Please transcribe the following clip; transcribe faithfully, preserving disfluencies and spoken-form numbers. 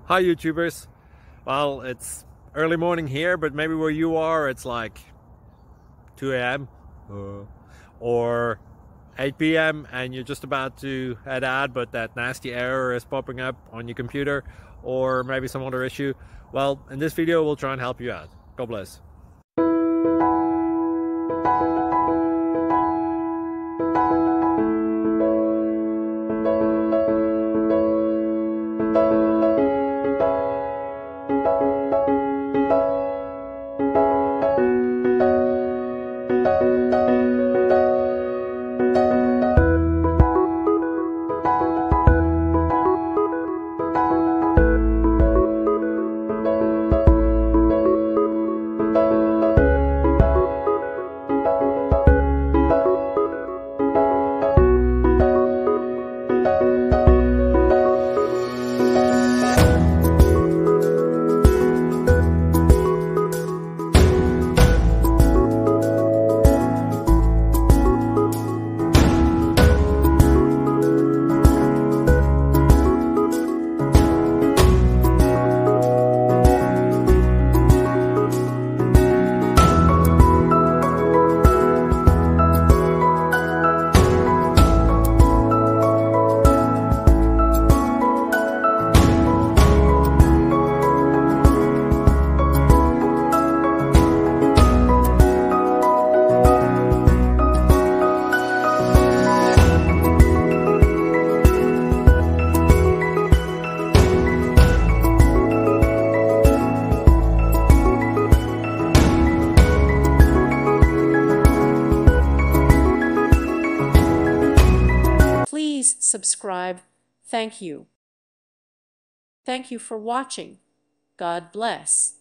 Hi YouTubers. Well, it's early morning here, but maybe where you are it's like two A M uh, or eight P M and you're just about to head out, but that nasty error is popping up on your computer, or maybe some other issue. Well, in this video we'll try and help you out. God bless. Please subscribe. Thank you. Thank you for watching. God bless.